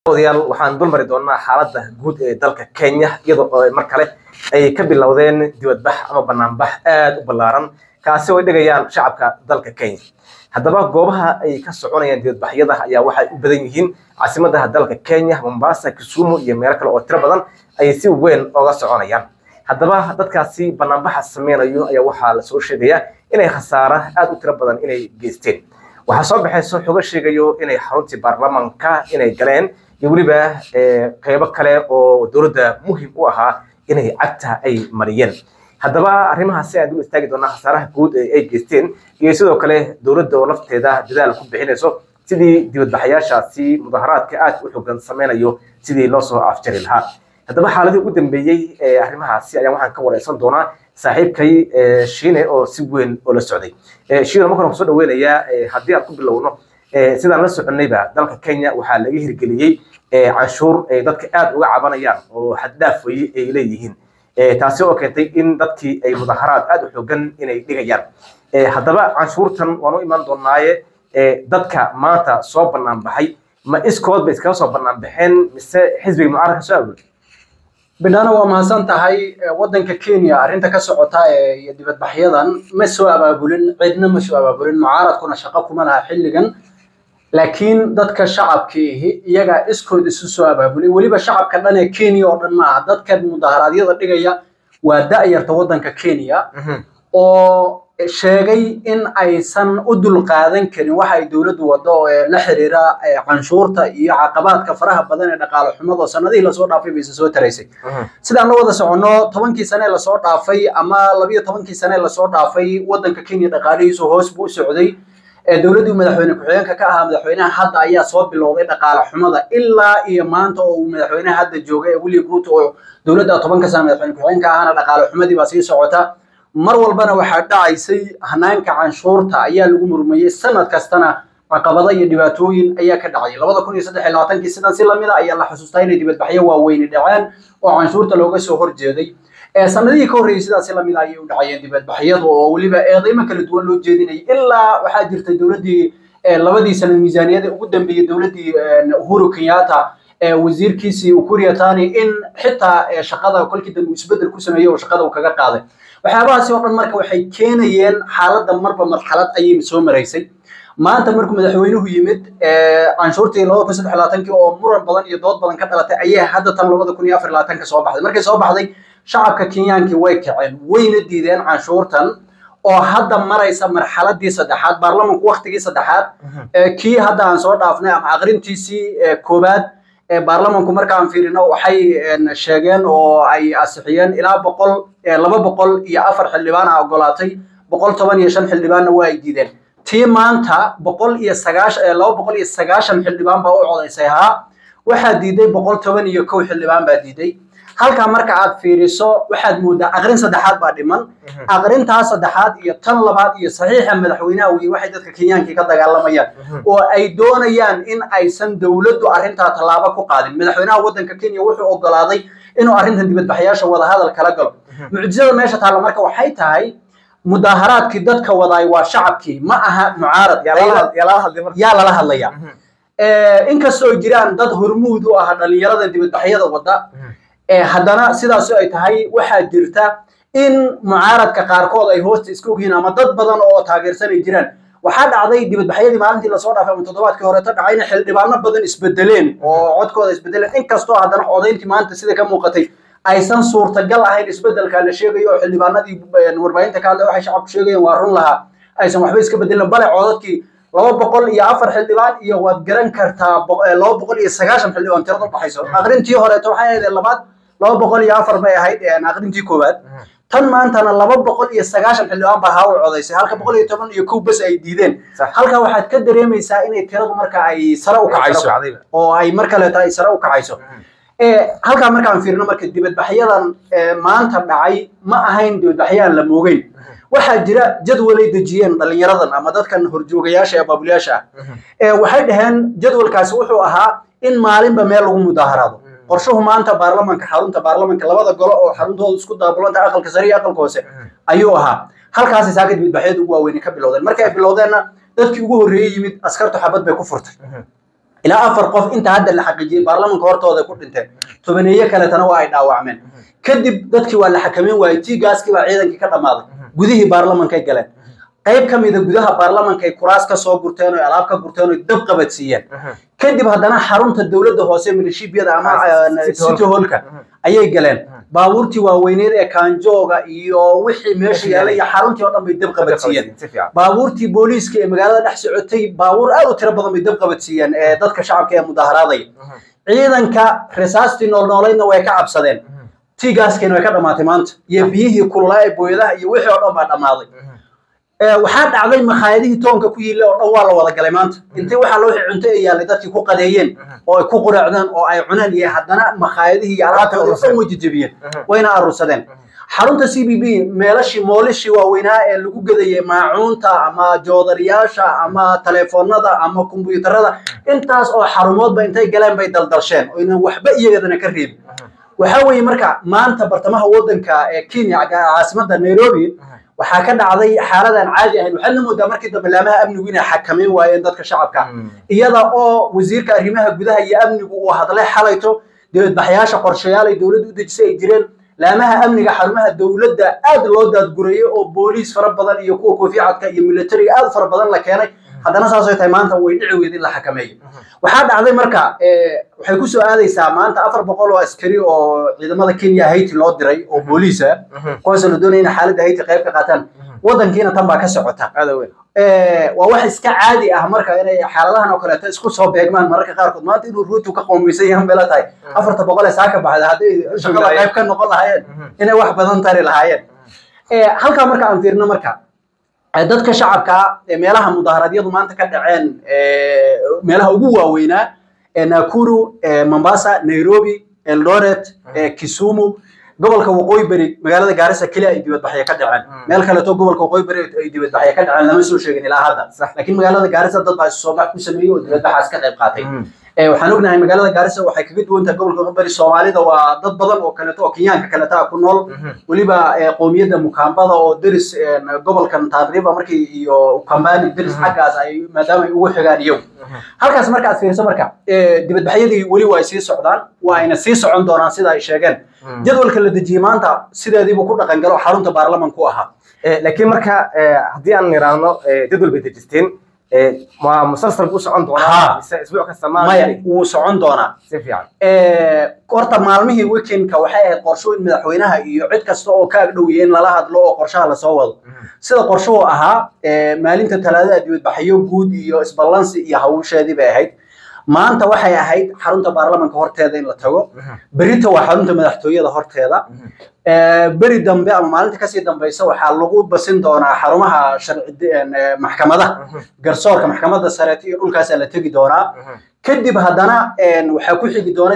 odayaal waxaan dul mari doonaa xaaladda guud ee dalka Kenya iyadoo mar kale ay ka bilowdeen dibadbax ama banaanbax aad u ballaaran kaasi oo ay dhigayaan shacabka dalka Kenya. haddaba goobaha ay ka soconayaan dibadbaxyada ayaa waxay u badan yihiin caasimadda dalka Kenya, Mombasa, Kisumu iyo meelo kale oo tiro badan ay si weyn uga soconayaan. haddaba dadkaasi banaanbaxa sameynayo ayaa waxaa la soo sheegayaa inay khasaare aad u tiro badan inay geysteen. waxaa soo baxayso xogo sheegayo inay xaruntii baarlamaanka inay galeen iyo weliba qaybo kale oo dowladda muhiim u ahaa inay cagta ay mariyeen. haddaba arrimahaasi aan dul istaagi doonaa khasaaraha guud ee ay geysteen iyo sidoo kale dowladda oo lafteeda dadaal ku bixinayso sidii dibadbaxayaashaasi mudaharaadka aad u xooggan sameynayo sidii loo soo afjari lahaa. haddaba xaaladii ugu dambeeyey ee arrimahaasi ayaan waxaan ka wareysan doonaa saaxiibkay Shiine oo si weyn oo la socday. Shiine markaan ku soo dhaweynayaa haddii aad ku bilowno sidaan la soconayba dalka Kenya waxaa laga hirgeliyey canshuur dadka aad uga cabanayaan oo xad dhaaf ay leeyihiin taasi oo keentay in dadkii ay mudaharaad aad u xooggan inay dhigayaan. haddaba canshuurtan waan u iman doonaaye dadka maanta soo bannaan baxay ma iskood bay iskaga soo bannaan baxeen mise xisbiga mucaaradka soo abuuray? binaana waa mahadsan tahay wadanka Kenya arrinta ka socota ee dibadbaxyadan ma soo abaabulin cidna ma soo abaabulin mucaaradkuna shaqo kuma laha xilligan laakiin dadka shacabkii iyaga iskood isu soo abaabulay waliba shacabka dhan ee Kenya oo dhan ma aha dadka mudaharaadyada dhigaya waa da'yarta wadanka Kenya oo sheegay in aysan u dul qaadan karin waxa ay dawladdu wado oo la xiriira canshuurta iyo caqabadka faraha badan ee dhaqaale xumada sanadihii la soo dhaafay bay soo taraysay. sidaan la wada socono 10kii sano la soo dhaafay ama 12kii sano la soo dhaafay wadanka Kenya dhaqaalihiisu hoos buu socday. dawladdu madaxweyne ku-xigeenka ka ahaa madaxweynaha hadda ayaa soo bilowday dhaqaale xumada ilaa iyo maanta oo madaxweynaha hadda joogay William Ruto oo dawladda 10ka sano madaxweyne ku-xigeenka ahana dhaqaale xumadii baa sii socota. mar walbana waxaa dhacaysay hanaanka canshuurta ayaa lagu murmayay sanad kastana caqabado iyo dhibaatooyin ayaa ka dhacay. 2023 sidan si lamid ah ayaa la xasuustaa inay dibadbaxyo waaweyn dhaceen oo canshuurta looga soo horjeeday. sanadihii ka horreeyay sidaas si lamid ah ayay u dhacayeen dibadbaxyadu oo waliba eedeymo kala duwan loo jeedinay ilaa waxaa jirtay dawladdii labadii sano miisaaniyada ugu dambeeyay dawladdii Uhuru Kenyatta wasiirkiisii Ukur Yatani in xitaa shaqada kolkii dambe isbedel ku sameeyay oo shaqada uu kaga qaaday. waxyaabahaasi oo dhan marka waxay keenayeen xaaladda marba marxalad ayay soo maraysay. maanta markuu madaxweynuhu yimid canshuurtii 2023 oo muran badan iyo dood badan ka dhalatay ayaa hadda tan 2024 ka soo baxday. markay soo baxday shacabka Kenyaanki way kaceen wayna diideen canshuurtan oo hadda maraysa marxaladii saddexaad baarlamaanku waqtigii saddexaad kii hadda aan soo dhaafnay ama aqrintiisii koobaad baarlamaanku markaan fiirino waxay sheegeen oo ay asixiyeen ilaa 204 xildhibaan ogolaatay 115 xildhibaanna waa ay diideen. tii maanta 290 xildhibaan baa u codeysay waxaa diiday 111 xildhibaan baa diiday. halka marka aad fiiriso waxaad moodaa aqrin saddexaad baa dhiman. aqrintaas saddexaad iyo tan labaad iyo saxiixa madaxweynaha waxay dadka Kenyaanka ka dagaalamayaan oo ay doonayaan in aysan dawladdu arrinta talaabo ku qaadin. madaxweynaha wadanka Kenya wuxuu ogolaaday inuu arrintan dibadbaxayaasha wada hadal kala galo. mucjisada meesha taala marka waxay tahay mudaharaadkii dadka wadaay waa shacabkii ma aha mucaarad yaa lala hadlaya. inkastoo jiraan dad hormuud u ah dhalinyarada dibadbaxyada wada haddana sidaas ay tahay waxaa jirta in mucaaradka qaarkood ay hoosta isku ogyihiin ama dad badan oo taageersan ay jiraan. waxaa dhacday dibadbaxyadii maalintii la soo dhaafay ama toddobaadkii hore ta dhacayna xildhibaano badan isbedeleen oo codkooda isbedeleen inkastoo haddana codayntii maanta sida ka muuqatay aysan suurtagal ahayn isbedelka la sheegayo oo xildhibaanadii warbaahinta ka hadlay waxay shacabku sheegayeen waa run lahaa aysan waxba iska bedelin bale codadkii 204 xildhibaan iyo waad garan kartaa 290 xildhibaan tirada u baxayso. aqrintii hore waxay ahayd labaad 204 bay ahayd aqrintii koobaad. tan maantana 290 xildhibaan baa u codeysay halka 111 bas ay diideen. halka waxaad ka dareemaysaa inay tiradu marka ay sare u kacayso oo ay marka la tahay sare u kacayso. halka markaan fiirino marka dibadbaxyadan maanta dhacay ma ahayn dibadbaxyaan la moogeyn. waxaa jira jadwalay dejiyeen dhalinyaradan ama dadkan horjoogayaasha ee baabulayaasha waxay dhaheen jadwalkaasi wuxuu ahaa in maalinba meel lagu mudaharaado. qorshuhu maanta baarlamaanka xarunta baarlamaanka labada golo oo xaruntooda isku daabulanta aqalka sare iyo aqalka hoose ayuu ahaa. halkaasi saaka dibadbaxyadu ugu waaweyn ka bilowdeen. markay bilowdeenna dadkii ugu horreeyay yimid askartu xabad bay ku furtay. إلى أفر قف أنت هذا اللي حقيقي برلمان كورتو هذا كل أنت تبنيه كلا تنوع داوعمن كذب دتك ولا حكمين ويتي جاس كي بعيدا كي كذا ماضي جوديه برلمان كي جلن قيب كم إذا جودها برلمان كي كراس كصوب برتانو ألعاب كبرتانو دبقة بتسيان كذب هذانا حرمت الدولة ده هوسي من الشيء بيد أما سيتي هولكا أيه جلن باورتي ووينير كان جوجا يو وحي ماشي على حرمتي وطن بيدبقة بتسيان باورتي بوليس كي مقالة نحس عتي باور أو ترى بدهم بيدبقة بتسيان ضد شعب كي مظاهراتي عيدا كرساستي نولين ويكا عبسدين تيجاس كانوا يكذا ماتمانت يبيه كل لا يبويله يوحي أو ما دماضي وحد عليه مخايله تونك كويله أول ولا كلمات أنت وحلوه أنت ياللي ذاتي كو قديين أو كو قرعدان أو أي عنان يحدنا مخايله يعرفه ويسوي جديين وين الرصدين حرمت سي بي بي مالشي مولشي ووينها اللي جو قديه معونتا أما جودرياشا أما تليفونادا أما كمبيوترادا أنتاس أو حرمات بينتي جلام بيدلدرشين وإنه وحبة يجدنا كريم وحاول مركع ما أنت برتمها وضن ككينيا عاصمة نيروبي وحكنا عليه حالة عادية إنه حنا مدامر كده بلامها أمن وين حكمين ويندك شعب كا يلا وزير كريمها جودها يأمن وهذا له حالته دولة بحياش قرشيالي دولة ودي تسي جيران لامها أمن حرمها الدولة ده أد لودا جوريه أو بوليس فرب بدل يكوكو في عد كيميلتري أد فرب بدل لكانه هذا ناس أصلا تيمانته ويدعو يدين الحكمية وحد عليه مركع وحيكون سؤالي سامان تأفر بقوله عسكري أو إذا ما كينيا هيت لودري أو بوليسة قوس الدنيا هنا حالة هيت قيب كقتل وضن كينا تنبع كسعتها هذا وين وواحد عادي مركع إنه حالها نقلت اسكو صوب يجمع مركع قارك ما تقول روتو كقوم بيسيهم بلا تاي أفر تبقوله ساكب بعد هذا شغلة قيب كان نقول هاي هنا واحد بدن تاري لهاي هل كان مركع أنفيرنا مركع dadka shacabka meelaha mudaaharaadyadu maanta ka dhaceen meelaha ugu waaweynaa Nakuru Mombasa Nairobi Eldoret Kisumu gobolka waqooyi bari magaalada Garissa kaliya ay dibad baxay ka dhaceen meel kale oo gobolka waqooyi bari ay dibad baxay ka dhaceen lama soo sheegin ilaa hadda laakiin magaalada Garissa dad baa soo bax ku sameeyay oo dibad baxaas ka qayb qaatay waxaan ognahay magaalada Garissa waxay kaga duwan tahay gobolka bari Soomaalida waa dad badan oo kale oo Kenyaanka kale taa ku nool waliba qoomiyada Mukambada oo diris gobolkan Tadriba markii iyo Kambani diris xagaas ay maadaama ay ugu xigaan iyagu halkaas marka aad fiiriso marka dibad baxyadii wali way sii socdaan waa ayna sii socon doonaan sida ay sheegeen jadwalka la dejiyay maanta sideediiba ku dhaqan galo xarunta baarlamaanku ahaa laakiin marka haddii aan niraano jadwal bay dejisteen ما مسلسل بوش عنده أنا أسبوع كسمان ما وسعون دونا سفيان كورتا مالمه ويكند كوحية قرشوين مدحوينها يعد كستو كاغدوين للاهد لو قرشها لسوال سيدا قرشو أها مالين تتلاذا ديود بحيو جود يو إسبالانسي يهوشا دي باهيد ما أنت وحي أهيد حرونتا بارلمان كهورتيدين لتاغو بريتا وحرونتا مدحتوية هورتيدا beri dambe ama maalinta ka sii dambaysa waxa lagu basin doonaa xarumaha maxkamada garsoorka maxkamadda sare iyo dhulkaas la tagi doonaa kadib hadana waxa ku xigi doona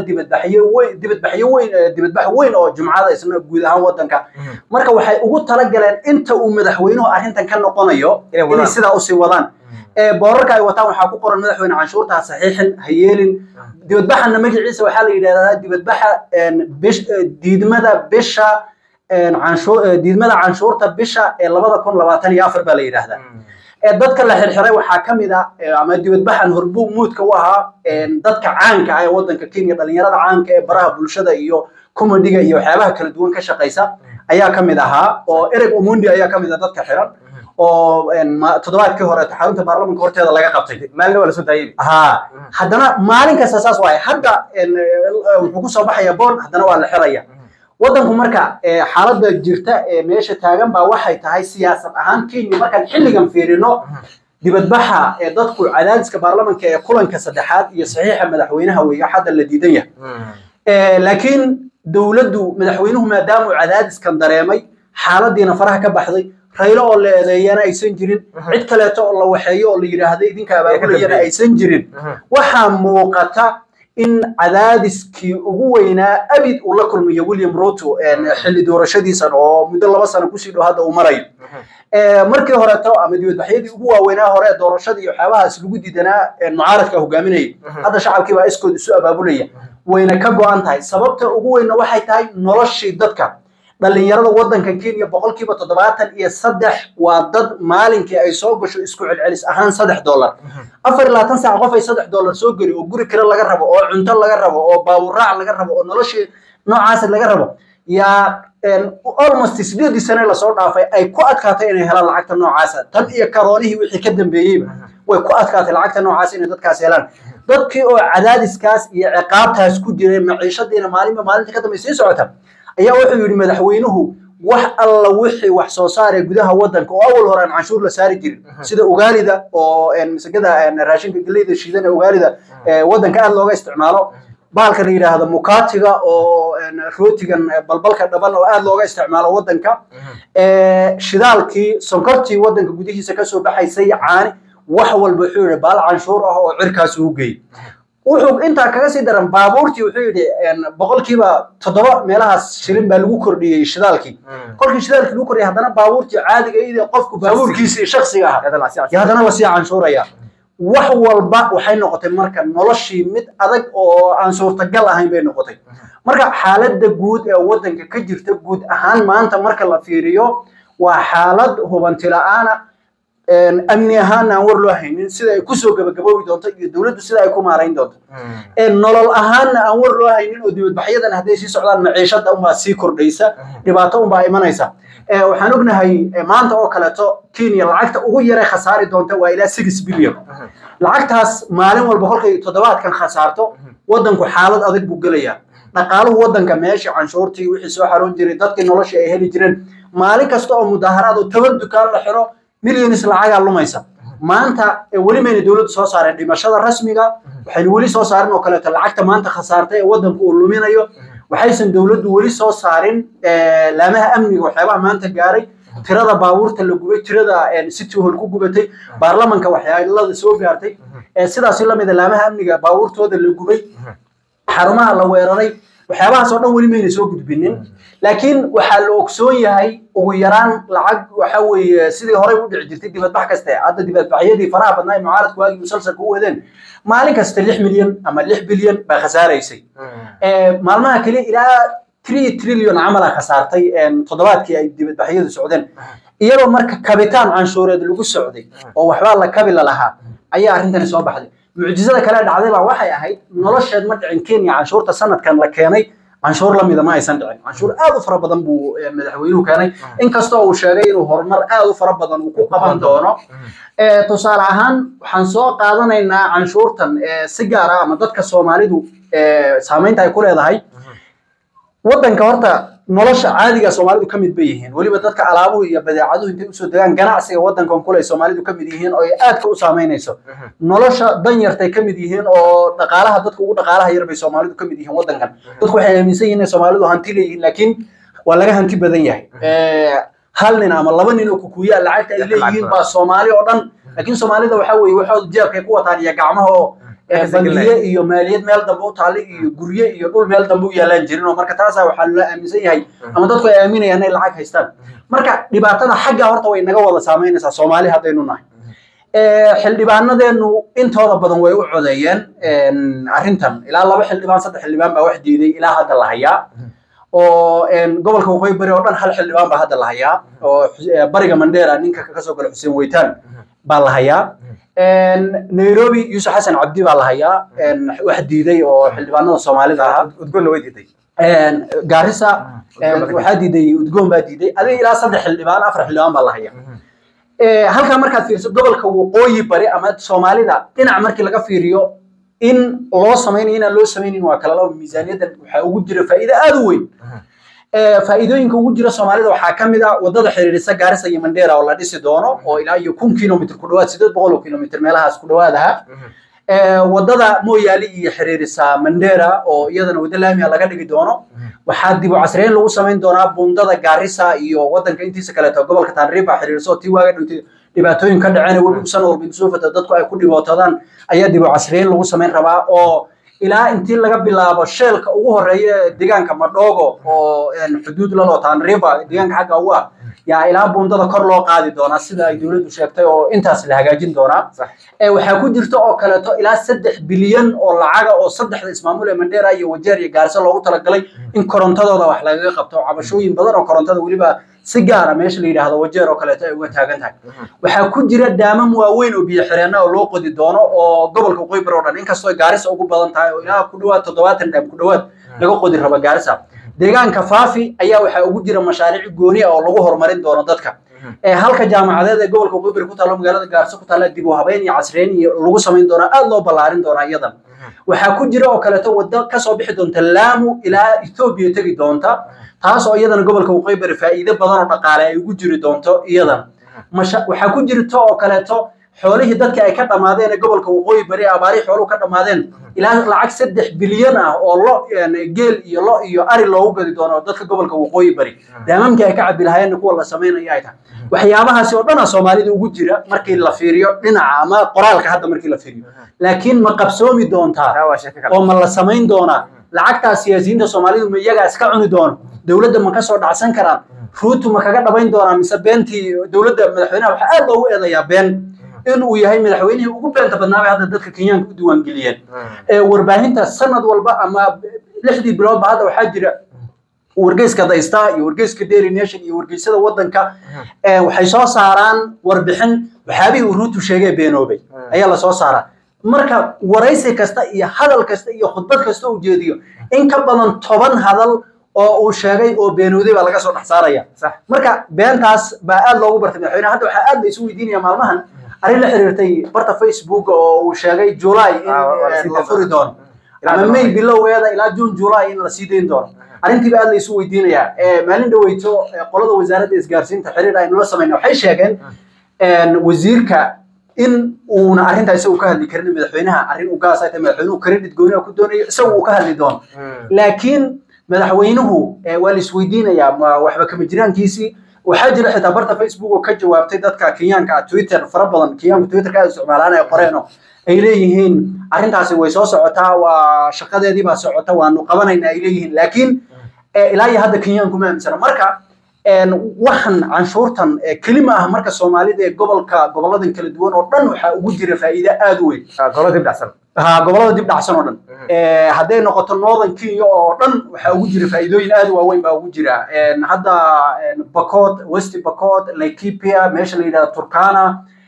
dibadbax weyn oo jumcada isna guud ahaan wadanka marka waxay ugu tala galeen inta uu madaxweynuhu arrintan ka noqonayo inay sida u sii wadaan boorarka ay wataan waxa ku qoran madaxweyne canshuurta saxiixin hayeelin dibadbaxna magaciisa waxa la yiraahdaa dibadbaxa diidmada bisha canshuurta bisha 2024 baa la yiraahdaa dadka la xirxiray waxa kamid ah ama dibadbaxan horbuub muudka u ahaa dadka caanka ah ee wadanka Kenya dhalinyarada caanka ee baraha bulshada iyo comedy-ga iyo waxyaabaha kala duwan ka shaqeysa ayaa kamid ahaa oo Eric Omondi ayaa kamid ah dadka xiran oo toddobaadkii hore xarunta baarlamaanka horteeda laga qabtay maalin wala soo daayay haddana maalin kasta saas waay hadda wuxuu ku soo baxaya boon haddana waa la xiraya wadanku marka xaaladda jirta ee meesha taagan baa waxay tahay siyaasad ahaan Kenya markaan xilligan fiirino dibadbaxa dadku cadaadiska baarlamaanka ee kulanka saddexaad iyo saxiixa madaxweynaha weeyo hadda la diidan yahay laakiin dawladdu madaxweynuhu maadaama uu cadaadiskan dareemay xaaladiina faraha ka baxday raylo oo la eedeeyana aysan jirin cid kale oo la waxeeyo oo la yiraahday idinka abaabulayana aysan jirin waxa muuqata in cadaadiskii ugu weynaa abid uu la kulmayo William Ruto xilli doorashadiisa oo muddo 2 sano ku sii dhow hadda uu marayo markii hore to ama dibadbaxyadii ugu waaweynaa hore doorashadii iyo waxyaabahaas lagu diidanaa mucaaradka hogaaminayay hadda shacabkii baa iskood isu abaabulaya wayna ka go'an tahay sababta ugu weyn waxay tahay noloshii dadka dhalinyarada wadanka Kenya boqolkiiba 73 waa dad maalinkii ay soo gasho isku celcelis ahaan $3 24 saac qof ay $3 soo gali oo guri kale laga rabo oo cunto laga rabo oo baawur raac laga rabo oo noloshii noocaas laga rabo yaa almost 8 sano la soo dhaafay ay ku adkaatay inay helaan lacagta noocaas tan iyo karoonihii wixii ka dambeeyay way ku adkaatay lacagta noocaas inay dadkaas helaan dadkii oo cadaadiskaas iyo ciqaabtaas ku jiray maciishadiina maalinta ka dambeysay socota ayaa wuxuu yiri madaxweynuhu wax alla wixii wax soo saaray gudaha wadanka oo awal hore canshuur la saari jiray sida ugaalida oo masagada raashinka galeyda shiidan ugaalida wadanka aad looga isticmaalo baalka la yiraahdo mukaatiga oo rootigan balbalka dhaban oo aad looga isticmaalo wadanka shidaalkii sonkortii wadanka gudihiisa ka soo baxaysay caani wax walba wuxuu yiri baal canshuur ah oo cirkaas uu geey wuxuu inta kaga sii daran baabuurtii wuxuu yiri boqolkiiba 7 meelahaas shilin baa lagu kordhiyay shidaalkii kolkii shidaalkii lagu kordhiyay hadana baabuurtii caadiga ah qofku baabuurkiisa shakhsiga ah hadana la sii canshuuraya wax walba waxay noqotay marka noloshii mid adag oo aan suurtagal ahayn bay noqotay marka xaaladda guud ee wadanka ka jirta guud ahaan maanta marka la fiiriyo waa xaalad hubanti la'aan amni ahaan aan war loo haynin sida ay ku soo gabagaboobi doonto iyo dawladdu sida ay ku maareyn doonto nolol ahaan aan war loo haynin oo dibadbaxyadan haday sii socdaan maciishada uma sii kordhaysa dhibaato uma imanaysa waxaan ognahay maanta oo kaleeto Kenya lacagta ugu yaray khasaari doonta waa ilaa 6 bilyan lacagtaas maalin walba kolkay toddobaadkan khasaarto wadanku xaalad adag buu galayaa dhaqaaluhu wadanka meesha canshuurtii wixii soo xaroon jiray dadkii nolosha ay heli jireen maalin kasta oo mudaharaad oo 10 dukaan la xiro milyanis lacaga lumaysa maanta wali meena dawladdu soo saareen dhimashada rasmiga waxay wali soo saareen oo kaleeto lacagta maanta khasaartay ee wadanku uu luminayo waxaysan dawladdu wali soo saarin laamaha amniga waxyaabaha maanta gaaray tirada baabuurta la gubay tirada city hall ku gubatay baarlamaanka waxyaalaha soo gaartay sidaas la mid ah laamaha amniga baabuurtooda la gubay xarumaha la weeraray waxyaabahaas oo dhan wali meena soo gudbinin laakiin waxa la ogsoon yahay ugu yaraan lacag waxa weeye sidii hore u dhici jirtay dibadbax kasta hadda dibadbaxyadii faraha badnaa mucaaradku waagi musalsalka u wadeen maalin kasta 6 milyan ama 6 bilyan ba khasaaraysay maalmaha kale ilaa 3 trillion amala khasaartay toddobaadkii ay dibadbaxyadu socdeen iyadoo marka kabitaan canshuureed lagu socday oo waxba la kabila lahaa ayaa arrintan soo baxday mucjisada kale dhacday baa waxay ahayd nolosheed ma dhicin Kenya canshuurta sanadkan la keenay canshuur la mid ma aysan dhicin canshuur aad u fara badan buu madaxweynuhu keenay inkastoo uu sheegay inuu horumar aad u fara badan uu ku qaban doono tusaale ahaan waxaan soo qaadanaynaa canshuurtan si gaar ah ama dadka Soomaalidu saameynta ay ku leedahay wadanka horta nolosha caadiga Soomaalidu kamid bay yihiin waliba dadka alaabuhu iyo badeecaduhu intay u soo degaan ganacsiga wadankan kule Soomaalidu kamid yihiin oo aad ka u saameynayso nolosha danyartay kamid yihiin oo dhaqaalaha dadku ugu dhaqaalaha yar bay Soomaalidu kamid yihiin wadankan dadku waxay aaminsan yihiin Soomaalidu hanti leeyihiin laakiin waa laga hanti badan yahay hal nin ama laba nin oo ku kuya lacagta ay leeyihiin ba Soomaali oo dhan laakiin Soomaalida waxa weeye waxooda jeebkay ku wataan iyo gacmaha oo bangiye iyo maaliyad meel dambe u taali iyo gurye iyo dhul meel dambe u yaalaan jirin oo marka taas waxa la aaminsan yahay ama dadku ay aaminayaan inay lacag haystaan marka dhibaatada xagga horta way naga wada saameynaysaa Soomaali hadaynu nahay xildhibaanadeenu intooda badan way u codeeyeen arrintan ilaa 2 xildhibaan 3 xildhibaan baa wax diiday ilaa hadda la hayaa oo gobolka Waqooyi Bari oo dhan hal xildhibaan baa hadda la hayaa oo bariga Mandera ninka ka soo galay Xuseen Weytaan baa la hayaa Nairobi Yusuf Xasan Cabdi baa la hayaa wax diiday oo xildhibaanada Soomaalida ah udgoon way diiday Garissa waxa diiday udgoon baa diiday adiga ilaa 3 xildhibaan 4 xildhibaan baa la hayaa halka markaad fiiriso gobolka Waqooyi Bari ama Soomaalida dhinac markii laga fiiriyo in loo sameeyay in loo sameeyay waa kala loo miisaaniyada waxa ugu jira faa'iido aad u weyn faa'iidooyinka ugu jira Soomaalida waxa kamid ah wadada xiriirisa Garissa iyo Mandera oo la dhisi doono oo ilaa iyo 1 kilomitir ku dhawaad 800 kilomitir meelahaas ku dhawaadaha wadada Moyale iyo xiriirisa Mandera oo iyadana wada laamiga laga dhigi doono waxa dib u casreyn lagu sameyn doonaa bundada Garissa iyo wadanka intiisa kale ta gobolka Tanriba xiriirso tii waaga dhintay dhibaatooyin ka dhaceen wali sano walba soo fata dadku ay ku dhibaatadaan ayaa dib u casreyn lagu sameyn rabaa oo ilaa intii laga bilaabo sheelka ugu horeeya deegaanka Madhogo oo xuduud la loo Tanriba deegaanka xagga uga yaa ilaa buundada kor loo qaadi doonaa sida ay dawladdu sheegtay oo intaas la hagaajin doonaa waxaa ku jirta oo kaleeto ilaa 3 bilyan oo lacaga oo saddexda ismaamul ee Mandera iyo Wajeer iyo Gaarisa loogu talagalay in korontadooda wax laga qabto cabashooyin badan oo korontada waliba si gaar ah meesha la yiraahdo Wajeer oo kaleeto ay uga taagan tahay waxaa ku jira daamam waaweyn oo biyo xireenna oo loo qodi doono oo gobolka Qoybar oo dhan inkastoo Gaarisa ugu badan tahay oo ilaa ku dhawaad 70 dam ku dhawaad laga qodi raba Gaarisa deegaanka Faafi ayaa waxa ugu jira mashaariic gooni ah oo lagu horumarin doono dadka halka jaamacadeed ee gobolka Qoybar ku taalo magaalada Gaarisa ku taala dib u habeyn iyo casriyeyn iyo lagu sameyn doona aad loo ballaarin doona iyadan waxa ku jira oo kaleeto wada ka soo bixi doonta Lamu ilaa Ethiopia tagi doonta taas oo iyadana gobolka Qoybar faa'iido badan oo dhaqaale ay ugu jiri doonto iyadan waxa ku jirta oo kaleeto xoolihii dadka ay ka dhamaadeen gobolka Qoybar abaari xooluhu ka dhamaadeen ilaa lacag 3 bilyan ah oo lo geel iyo lo iyo ari loogu gadi doono dadka gobolka Qoybar daamamka ay ka cabi lahaayeen kuwa la sameeyay ay tahay waxyaabahaasi oo dhan Soomaalida ugu jira markii la fiiriyo dhinaca ama qoraalka hadda markii la fiiriyo laakiin ma qabsoomi doontaa oo ma la sameyn doonaa lacagta siyaasiyiinta Soomaalidu ma iyaga iska cuni doon dawladda ma ka soo dhacsan karaan ruutu ma kaga dhabayn doonaa mise beentii dawladda madaxweynaha waxa aad loogu eedayaa been inuu yahay madaxweynihii ugu beenta badnaa hadda dadka Kenyaanka u diiwaan geliyeen warbaahinta sanad walba ama 6 bilood ba hadda waxa jira wargeyska daysta iyo wargeyska Daily Nation iyo wargeysada wadanka waxay soo saaraan warbixin waxaabihii ruutu sheegay beenoobay ayaa la soo saaraa marka waraysi kasta iyo hadal kasta iyo khudbad kasta uu jeediyo in ka badan 10 hadal oo uu sheegay oo beenooday baa laga soo dhaxsaaraya marka beentaas baa aad loogu bartay madaxweynaha hadda waxa aad la isu weydiinaya maalmahan arin la xiriirtay barta Facebook oo uu sheegay July in la furi doono ama May bilowgeeda ilaa June July in la sii deyn doono arintii aad la isu weydiinaya maalin dhaweyto qolada wasaaradda isgaarsiinta xiriir ay nala sameeyeen waxay sheegeen wasiirka in uuna arintaas uu ka hadli karin madaxweynaha arin u gaas ay tahay madaxweynuhu credit gooni ku doonayo isagu ka hadli doono laakiin madaxweynuhu waa la isweydiinaya ma waxba kama jiraankiisii waxa jira xitaa barta Facebook oo ka jawaabtay dadka Kenyaanka Twitter fara badan Kenyaanka Twitter ka isticmaalaan ay qoreen ay leeyihiin arintaasi way soo socotaa waa shaqadeedii baa socota waanu qabanaynaa ay leeyihiin laakiin ilaa hadda Kenyaanku ma aaminsan marka waxan canshuurtan kelima ah marka Soomaalida ee goboladan kala duwan oo dhan waxa ugu jira faa'iido aad u weyn gobolada dib dhacsan oo dhan haday noqoto Northern Kenya oo dhan waxa ugu jira faa'iidooyin aad u weyn baa ugu jira hadda Pokot West Pokot Laikipia meesha la yiraahdo Turkana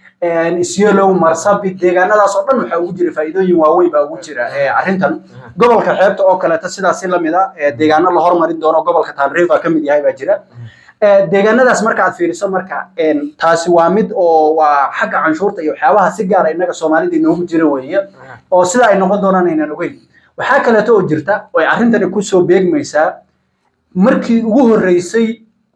Isiolo Marsabit deegaanadaas oo dhan waxa ugu jira faa'iidooyin waaweyn baa ugu jira arintan gobolka xeebta oo kale ta sidaas la mid ah deegaano la hormarin doono gobolka Tana River kamid yahay baa jira deegaanadaas marka aad fiiriso marka taasi waa mid oo waa xagga canshuurta iyo waxyaabaha si gaar ah inaga Soomaalida inoogu jira weeye oo sida ay noqon doonaan inaan ogeyn waxa kale oo jirta oo arintani ku soo beegmaysaa markii ugu horeysay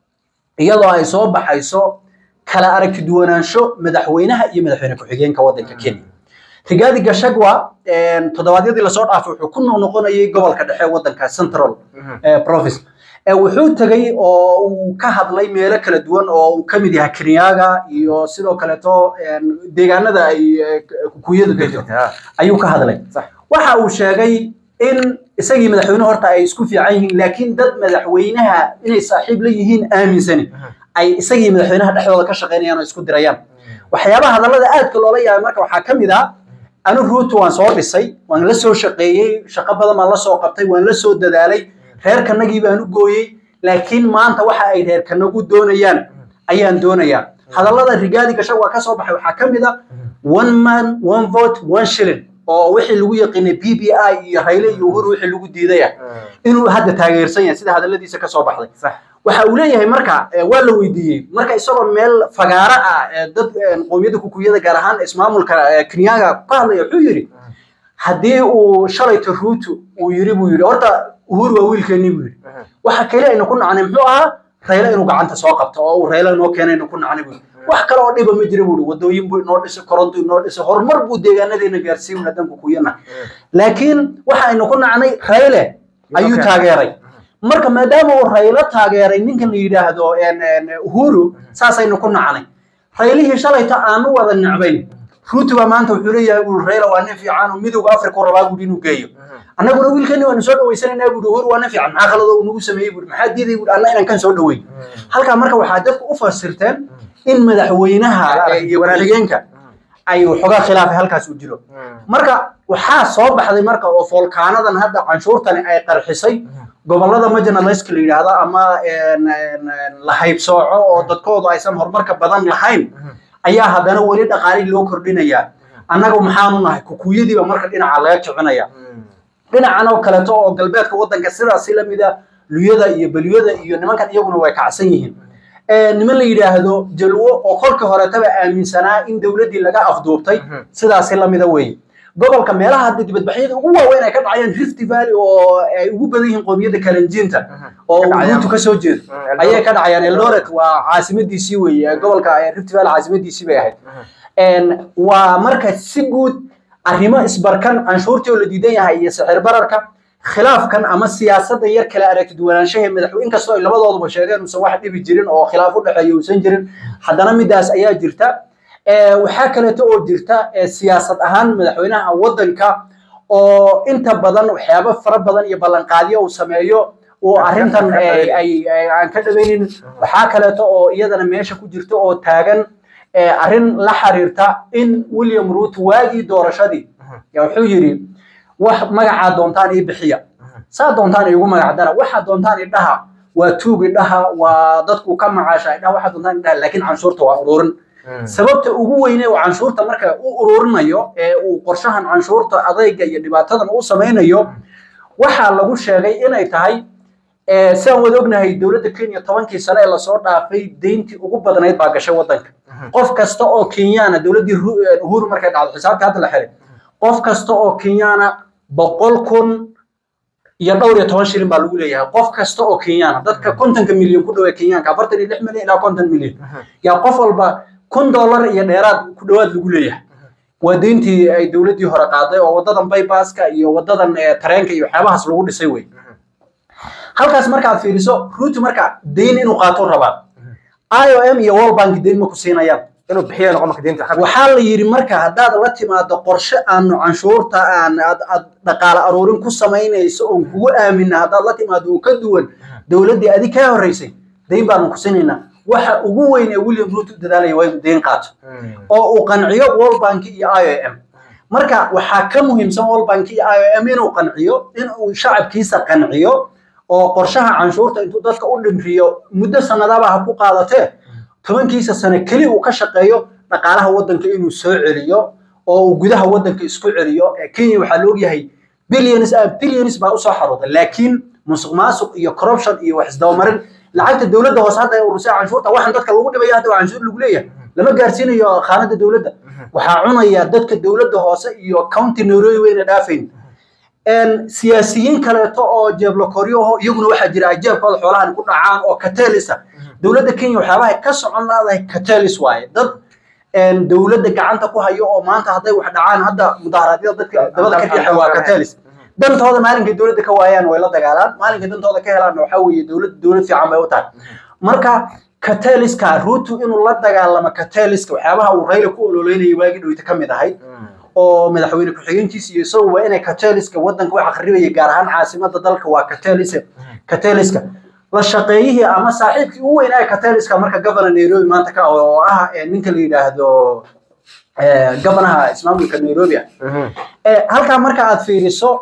iyadoo ay soo baxayso kala aragti duwanaansho madaxweynaha iyo madaxweyne ku xigeenka wadanka Kenya Rigathi Gachagua todobaadyadii la soo dhaafay wuxuu ku noqonayay gobolka dhexe wadanka Central Province wuxuu tagay oo uu ka hadlay meelo kala duwan oo uu kamid yahay Kirinyaga iyo sidoo kale to deegaanada ay kukuyadu ka jirto ayuu ka hadlay waxa uu sheegay in isagii madaxweynuhu horta ay isku fiican yihiin laakiin dad madaxweynaha inay saaxiib la yihiin aaminsan ay isagii madaxweynaha dhexdooda ka shaqeynayaan oo isku dirayaan waxyaabaha hadallada aadka loola yaabay marka waxa kamid ah anu Ruto waan soo dhisay waan la soo shaqeeyay shaqo badan ma la soo qabtay waan la soo dadaalay reerkanagii baan u gooyay laakiin maanta waxa ay reerkanagu doonayaan ayaan doonayaa hadallada Rigathi Gachagua ka soo baxay waxa kamid ah one man one vote one shilling oo wixii lagu yaqaanay BBI iyo Raila iyo Uhuru wixii lagu diiday inuu hadda taageersan yahay sida hadalladiisa ka soo baxday waxa uu leeyahay marka waa la weydiiyay marka isagoo meel fagaara ah dad qoomiyada kukuyada gaar ahaan ismaamulka Kenyaga ka hadlay wuxuu yiri hadii uu shalayto Ruto uu yiri horta Uhuru waa wiilkeeni buu yiri waxa kale aynu ku nacnay muxuu ahaa Raila inuu gacanta soo qabto oo Raila inoo keenay inuu ku nacnay buu wax kale oo dhiba ma jiro buu wadooyin buu inoo dhisay koronto inoo dhisay horumar buu deegaanadeena gaarsiin wadanku ku yana laakiin waxa aynu ku nacnay Raila ayuu taageeray marka maadaama uu Raila taageeray ninka la yiraahdo Uhuru saas aynu ku nacnay Railihii shalayta aanu wada nacbayn ruutu baa maanta wuxuu leeyahay uu Raila waa nin fiican oo midowga Afrika rabaa uu inuu geeyo annaguna wiilkani waan soo dhaweysanaynaa buu hor waa nin fiican maxaa khalad uu nagu sameeyay buu maxaa diiday buu anna inaan kan soo dhaweyn halka marka waxaa dadku u fasirteen in madaxweynaha iyo ku-xigeenka ay xogaa khilaaf halkaas u jiro marka waxaa soo baxday marka oo foolkaanadan hadda canshuurtani ay qarxisay gobolada marginalized la yiraahdo ama la haybsooco oo dadkoodu aysan horumarka badan lahayn ayaa haddana wali dhaqaale loo kordhinaya annaga maxaanu nahay kukuyadiiba marka dhinaca laga kicinaya dhinacan oo kale oo galbeedka wadanka sidaas la mid ah luyada iyo baliyada iyo nimankan iyaguna way kacsan yihiin niman la yiraahdo jalwo oo kolka hore taba aaminsanaa in dawladii laga afduubtay sidaas la mid ah way gobolka meelaha hadda dibadbaxyada ugu waaweyn ay ka dhacayaan Rift Valley oo ay ugu badan yihiin qoomiyada Kalenjinta oo Ruto ka soo jeedo ayay ka dhacayaan Eldoret waa caasimadiisii weeye gobolka Rift Valley caasimadiisii bay ahayd waa marka si guud arrimo isbarkan canshuurtii oo la diidan yahay iyo sicir bararka khilaafkan ama siyaasadda yar kala aragti duwanaanshaha madaxweyne kastoo ay labadooduba sheegeen uu wax dhibi jirin oo khilaaf u dhaxeeyo uusan jirin haddana midaas ayaa jirta waxaa kale oo jirta siyaasad ahaan madaxweynaha wadanka oo inta badan waxyaabo fara badan iyo ballanqaadyo uu sameeyo oo arrintan ay aan ka dhabaynin waxaa kale oo iyadana meesha ku jirta oo taagan arrin la xiriirta in William Ruto waagii doorashadii wuxuu yiri wax magaca doontaan ii bixiya saa doontaan iigu magac dara waxa doontaan idhaha waa tuugi dhaha waa dadku ka macaashay dhaha waxa doontaan idhaha laakiin canshuurta waa ururin sababta ugu weyn ee canshuurta marka uu ururinayo ee uu qorshahan canshuurta adayga iyo dhibaatadan uu sameeyo waxa lagu sheegay inay tahay saan wada ognahay dawladda Kenya 10 sano ee la soo dhaafay deyntii ugu badanayd baa gashay wadanka qof kasta oo Kenyaana dawladii Uhuru markay dhacdo xisaabta hadda la xiray qof kasta oo Kenyaana 100,000 iyo dhowr iyo 10 shilin baa lagu leeyahay qof kasta oo Kenyaana dadka 50 milyan ku dhaw Kenyaanka 46 milyan ilaa 50 milyan yaa qof walba $1 iyo dheeraad ku dhawaad lagu leeyahay waa deyntii ay dawladii hore qaaday oo wadadan bypasska iyo wadadan tareenka iyo waxyaabahaas lagu dhisay way halkaas marka aad fiiriso Ruto marka deyn inuu qaato rabaa IOM iyo World Bank deyn ma ku siinayaan inuu bixiyo noqonka deynta waxa la yiri marka hadaad la timaado qorshe aan canshuurta aan dhaqaale aruurin ku sameynayso oo kugu aamin hadaad la timaado ka duwan dawladii adiga ka horeysay deyn baan ku siinayna waxa ugu weyn ee William Ruto dadaalay way deyn qaato oo uu qanciyo World Bank iyo IOM marka waxa ka muhiimsan World Bank iyo IOM inuu qanciyo inuu shacabkiisa qanciyo oo qorshaha canshuurta intuu dadka u dhimriyo muddo sanadaba ha ku qaadatee 10 sano kali uu ka shaqeeyo dhaqaalaha wadanka inuu soo celiyo oo uu gudaha wadanka isku celiyo Kenya waxa loo yahay billions baa u soo xarooday laakiin musuqmaasuq iyo corruption iyo wax isdawmarin lacagta dawladda hoos hadda uu rusaa canshuurta waxan dadka lagu dhibayo hadda canshuur lagu leeyahay lama gaarsiinayo qaanada dawladda waxa cunaya dadka dawladda hoose iyo county Nairobi weyn dhaafin siyaasiyiin kale oo jeeblo koryo iyaguna waxa jira ajaabkooda xoolahan ku dhacaan oo katelisa dawladda Kenya waxyaabaha ka socon laadahay katelis waaye dad dawladda gacanta ku hayo oo maanta haday wax dhacaan hadda mudaharaadyada dadka dabada ka dhixay waa katelis dantooda maalinka dawladda ka waayaan way la dagaalaan maalinka dantooda ka helaan waxa weeye dawlad fiican bay u tahay marka kateliska Ruto inuu la dagaalamo kateliska waxyaabaha uu Raila ku ololeynayay waagi dhawita kamid ahayd oo madaxweyne ku xigeenkiisa iyo soo waa inay kateliska wadanka wax qarribay gaar ahaan caasimada dalka waa kateliska la shaqeeyay ama saaxiibkii ugu weyn ee kateliska marka governor Nairobi maanta ka oo ah ninka la yiraahdo governaha ismaamulka Nairobi halka marka aad fiiriso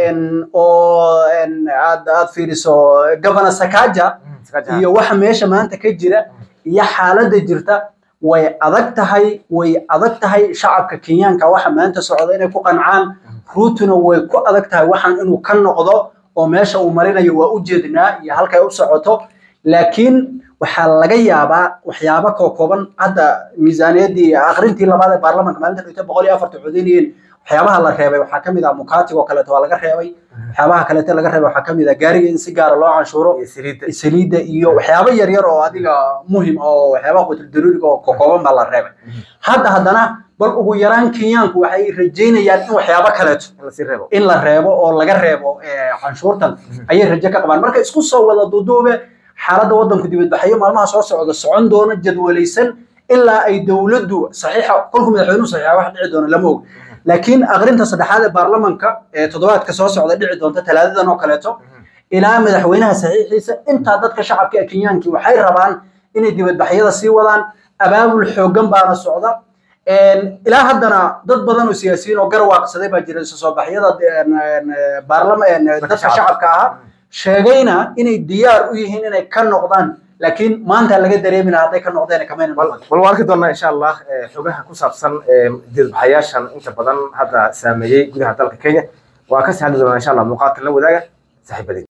oo aad fiiriso governor Sakaja iyo waxa meesha maanta ka jira iyo xaaladda jirta way adag tahay shacabka Kenyaanka waxa maanta socda inay ku qancaan Rutona way ku adag tahay waxaan inuu ka noqdo oo meesha uu marinayo waa u jeednaa iyo halka ay u socoto laakiin waxa laga yaabaa waxyaabo kooban hadda miisaaniyadii akhrintii labaad ee baarlamaanka maalinta 104 codeynayeen waxyaabaha la reebay waxa kamid ah mukaatiga oo kale oo laga reebay waxyaabaha kale ee laga reebay waxa kamid ah gaariga in si gaar loo canshuuro saliida iyo waxyaabo yar yar oo adiga muhiim oo waxyaabaha qutul daruuriga oo kooban baa la reebay haddana bal ugu yaraan Kenyaanku waxay rajeynayaan in waxyaabo kale in la reebo oo laga reebo canshuurtan ayay rajo ka qabaan marka isku soo wada duuduube xaaladda wadanku dibad baxayo maalmaha soo socda socon doona jadwalaysan إلا أي دولة صحيحة كلكم مدحونو صحيحة واحد عدونا لموج لكن أغرنت صدحات البرلمان تضوات كسوس على عدونا ثلاثة نوكلته إلى مدحوينها صحيح أنت عدد كشعب كينيانكي وحي ربان إن ديبت بحيرة سيولان أباب الحكام بان السعودة إلى هذا ضد بدن وسياسيين وقروا قصدي بجري صباحية برلمان ضد الشعب كها شجينا إن الديار ويهين إن كان نقدان لكن ما أنت اللي قدر يمين هذا كان نقدان كمان والله كده إن شاء الله حجها كوساب سن دير بحياشان أنت بدن هذا سامي جودها تلك كينيا وأكسر هذا إن شاء الله مقاتل وذاك صاحب